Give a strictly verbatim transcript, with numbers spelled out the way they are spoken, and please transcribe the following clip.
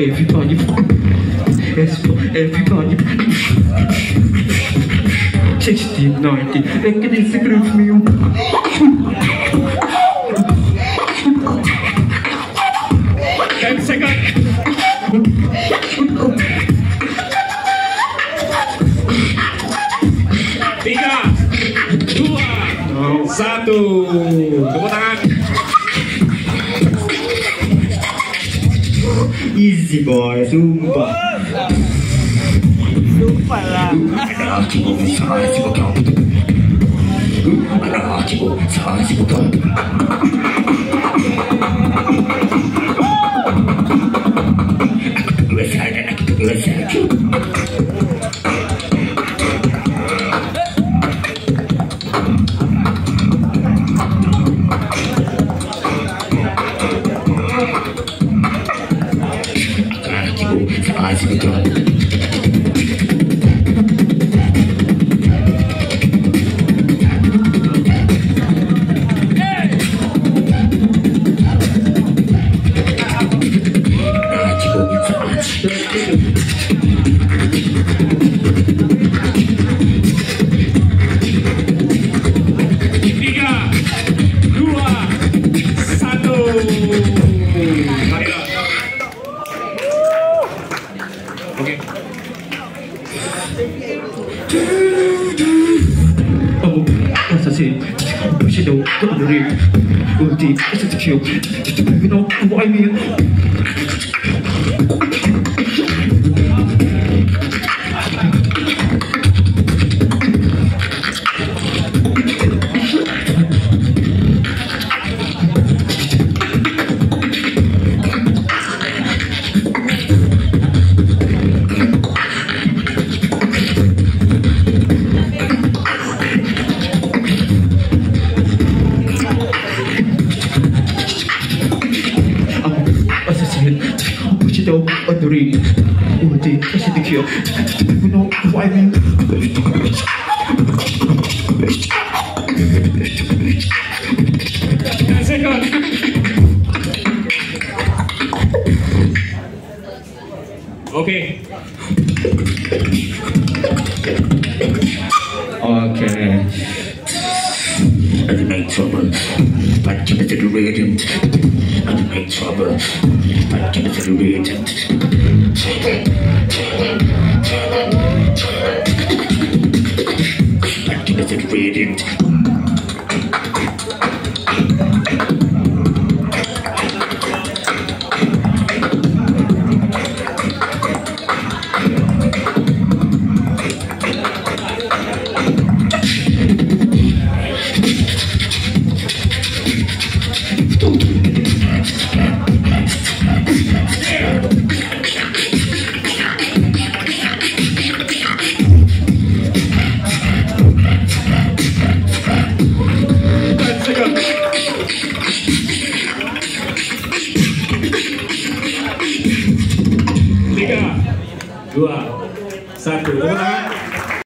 everybody, yes, everybody. sixty, ninety, like it is a groove me. ten seconds. Tiga, dua, satu. Tepuk tangan. Easy boy, sumpah. Sumpah lah. Push it out, go to the ring. Go deep, it's a kill. You know what I mean? Push it out on the ring. Oh, the push it the kill. You know what I mean? ten seconds. Okay. Okay. I make trouble, but give it to the radiant. I make trouble, but give it to the radiant. But give it to the radiant.